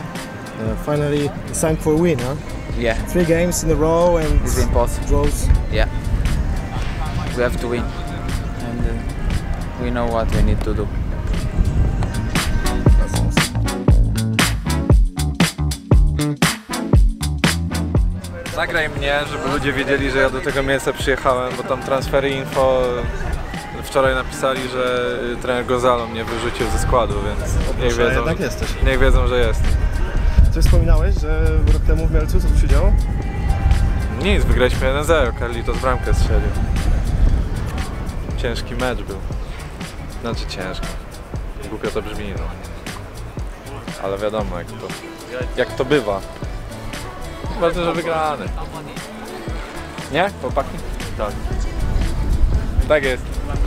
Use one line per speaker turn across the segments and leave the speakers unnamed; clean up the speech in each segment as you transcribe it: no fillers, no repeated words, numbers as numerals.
Finally, it's time for a win, huh?
Yeah.
3 games in a row and
It's impossible.
draws.
Yeah. We have to win, and we know what we need to do.
Nagraj mnie, żeby ludzie wiedzieli, że ja do tego miejsca przyjechałem, bo tam transfery info wczoraj napisali, że trener Gonzalo mnie wyrzucił ze składu, więc niech wiedzą, że jest.
Coś wspominałeś, że rok temu w Mielcu co tu się działo?
Nic, wygraliśmy 1-0, Carlitos bramkę strzelił. Ciężki mecz był. Znaczy ciężko. Głupio to brzmi, no. Ale wiadomo jak to bywa. Ważne, że wygrany. Nie? Chłopaki? Tak. Tak jest.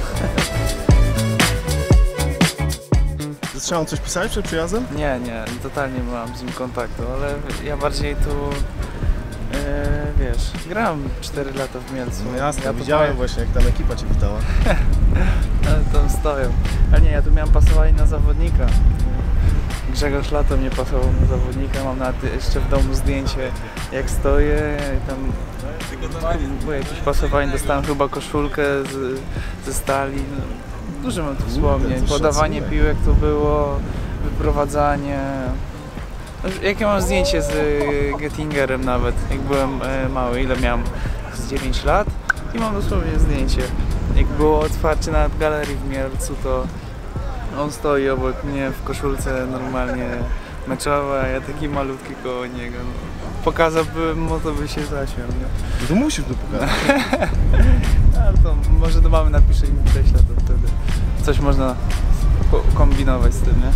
Ze Strzałą coś pisałeś przed przyjazdem?
Nie, totalnie nie mam z nim kontaktu, ale ja bardziej tu, wiesz, grałem 4 lata w Mielcu.
No jasne,
ja
widziałem właśnie, jak tam ekipa Cię witała.
Ale tam stoją. Ale nie, ja tu miałem pasowanie na zawodnika. Grzegorz Lato mnie pasował na zawodnika, mam nawet jeszcze w domu zdjęcie, jak stoję i tam było jakieś pasowanie, dostałem chyba koszulkę ze stali. No, dużo mam tu wspomnień, podawanie piłek tu było, wyprowadzanie. Jak ja mam zdjęcie z Gettingerem nawet, jak byłem mały, ile miałem? Z 9 lat i mam dosłownie zdjęcie. Jak było otwarcie nawet galerii w Mielcu, to on stoi obok mnie w koszulce normalnie meczowa, a ja taki malutki koło niego. Pokazałbym mu, to by się zaśmiał, nie?
No to musisz to pokazać.
Ale to może do mamy napiszę im prześlę, to wtedy coś można kombinować z tym, nie?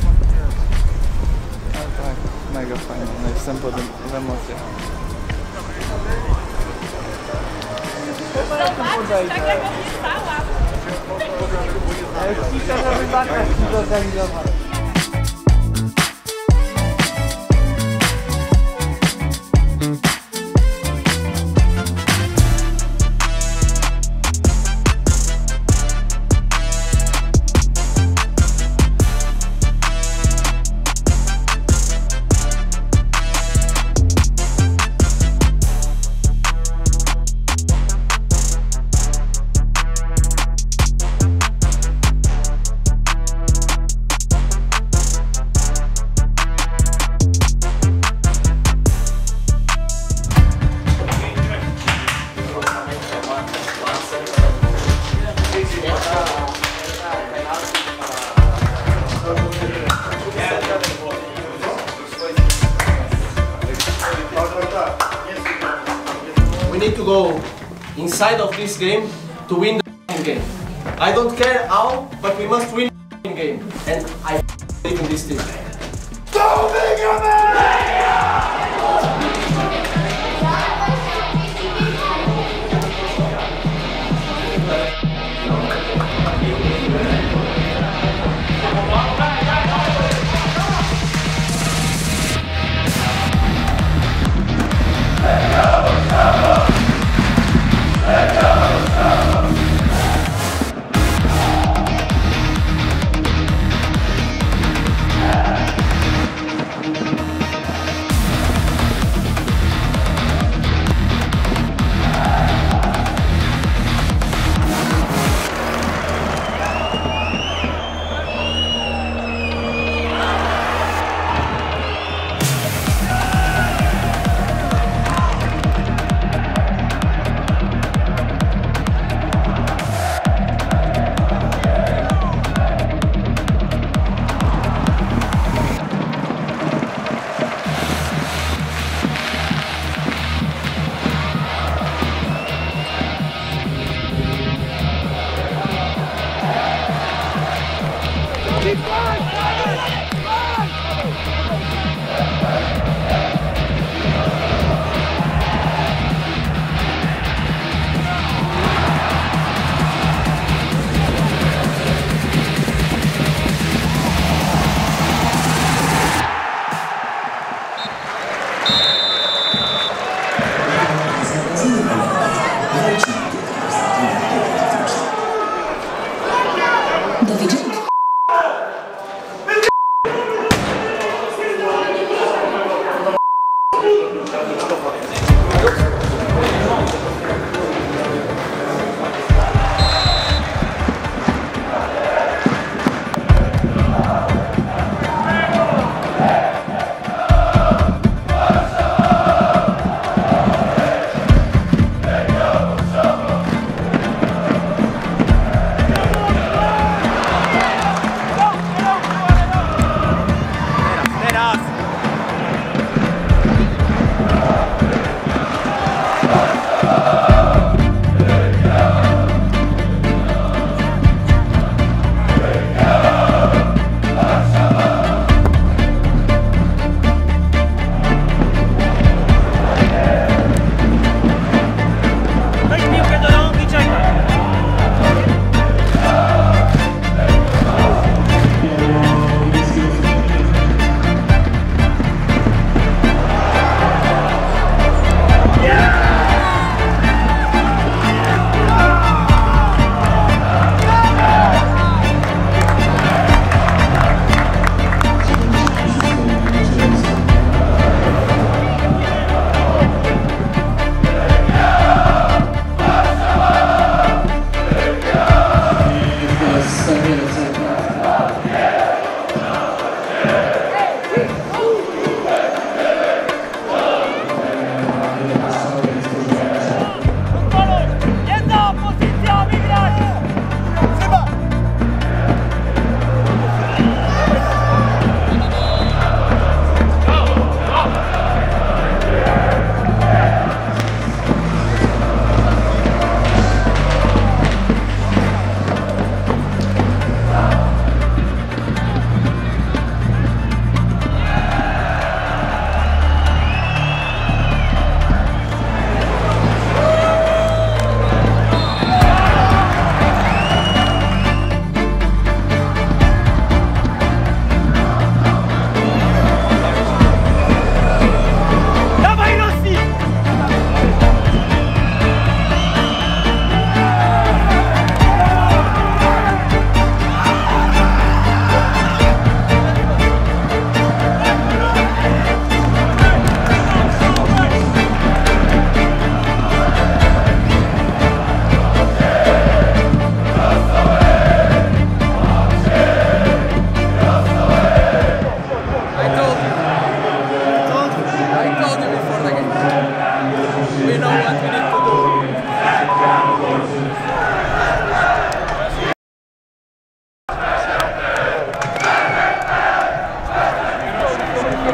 Ale tak, mega fajnie, no i jestem potem w emocjach.
Zobacz, tak jak obiecałam.
Kilka na rybakach ci zorganizować.
We need to go inside of this game to win the game. I don't care how, but we must win the game. And I believe in this team.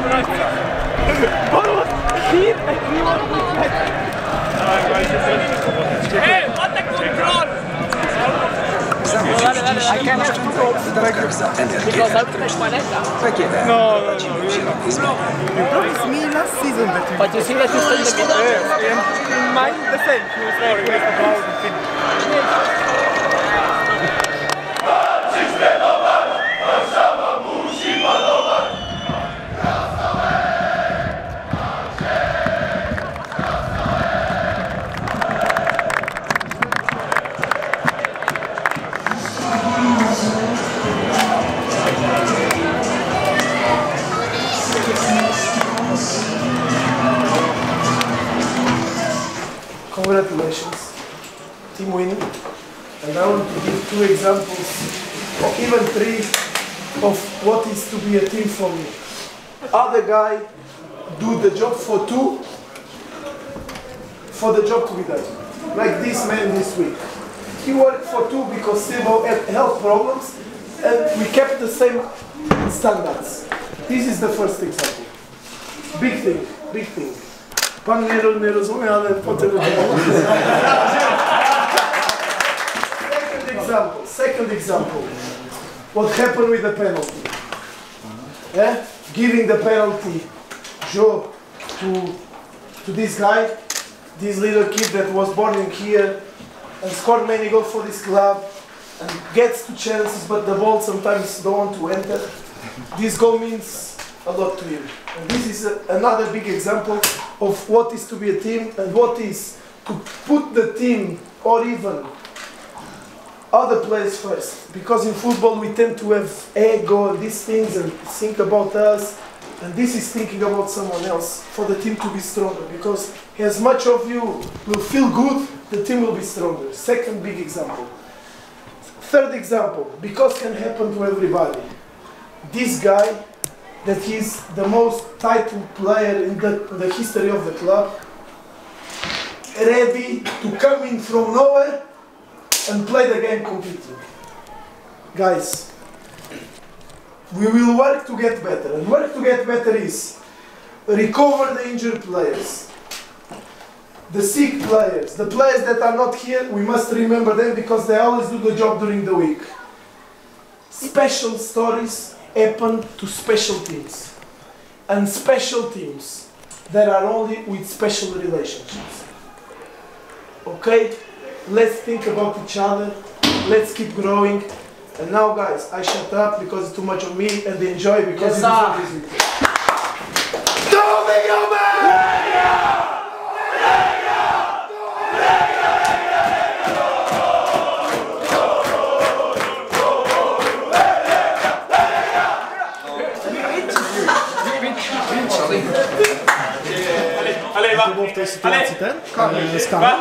Hey, what the control! I can have two goals because I push my leg down.
No.
You promised me last season that you...
But you see that you still the middle?
Mine the same. He was very good.
Congratulations, team winning. And I want to give 2 examples, or even 3, of what is to be a team for me. Other guy do the job for 2, for the job to be done. Like this man this week. He worked for 2 because Silvo had health problems, and we kept the same standards. This is the first example. Big thing, big thing. Pan nie rozumie, ale potem... Second example. What happened with the penalty? Giving the penalty, Joe, to this guy, this little kid that was born in here and scored many goals for this club and gets to chances, but the ball sometimes don't want to enter. This goal means a lot to him. And this is another big example of what is to be a team and what is to put the team or even other players first. Because in football we tend to have ego and these things and think about us, and this is thinking about someone else for the team to be stronger. Because as much of you will feel good, the team will be stronger. Second big example. Third example, because can happen to everybody. This guy, that he's the most titled player in the history of the club, ready to come in from nowhere and play the game completely. Guys, we will work to get better, and work to get better is recover the injured players, the sick players, the players that are not here, we must remember them because they always do the job during the week. Special stories happen to special teams, and special teams that are only with special relationships. Okay? Let's think about each other, let's keep growing, and now guys, I shut up because it's too much of me, and enjoy because it's this weekend.
To było w tej sytuacji ten? Skandal?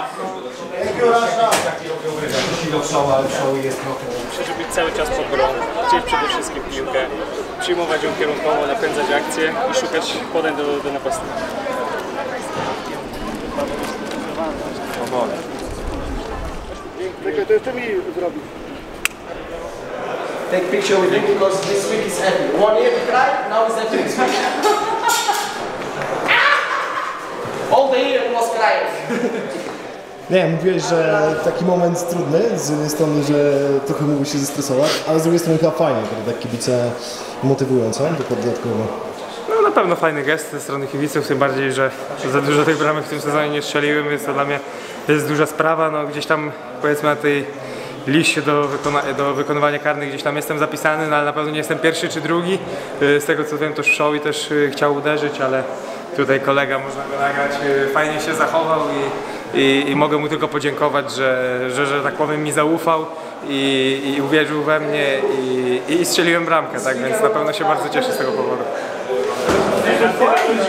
Muszę być cały czas pod grą, chcieć przede wszystkim piłkę, przyjmować ją kierunkowo, napędzać akcję i szukać podań do napastnika.
To mi zrobi.
Take picture with him because this week is happy. 1 year he cried, now he's happy this week. All the year was crying.
Nie, mówiłeś, że taki moment trudny, z jednej strony, że trochę mógłbyś się zestresować, ale z drugiej strony chyba fajnie, to tak kibice motywują, co? Dodatkowo.
No na pewno fajny gest ze strony kibiców, tym bardziej, że za dużo tych bramek w tym sezonie nie strzeliłem, więc to dla mnie jest duża sprawa. No gdzieś tam powiedzmy na tej liście do wykonywania karnych gdzieś tam jestem zapisany, no ale na pewno nie jestem pierwszy czy drugi. Z tego co wiem to Szał i też chciał uderzyć, ale tutaj kolega, można go nagrać, fajnie się zachował i mogę mu tylko podziękować, że tak powiem mi zaufał i uwierzył we mnie i strzeliłem bramkę, tak więc na pewno się bardzo cieszę z tego powodu.